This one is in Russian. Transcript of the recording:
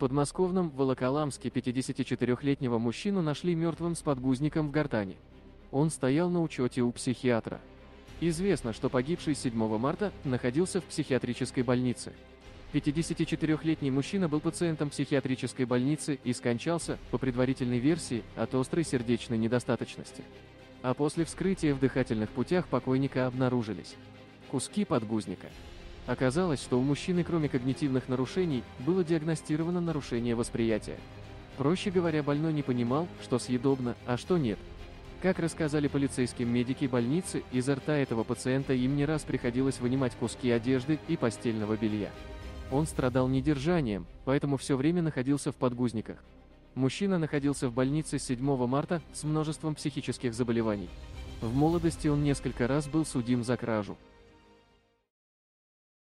подмосковном Волоколамске 54-летнего мужчину нашли мертвым с подгузником в гортани. Он стоял на учете у психиатра. Известно, что погибший 7 марта находился в психиатрической больнице. 54-летний мужчина был пациентом психиатрической больницы и скончался, по предварительной версии, от острой сердечной недостаточности. А после вскрытия в дыхательных путях покойника обнаружились куски подгузника. Оказалось, что у мужчины, кроме когнитивных нарушений, было диагностировано нарушение восприятия. Проще говоря, больной не понимал, что съедобно, а что нет. Как рассказали полицейским медики больницы, изо рта этого пациента им не раз приходилось вынимать куски одежды и постельного белья. Он страдал недержанием, поэтому все время находился в подгузниках. Мужчина находился в больнице с 7 марта с множеством психических заболеваний. В молодости он несколько раз был судим за кражу.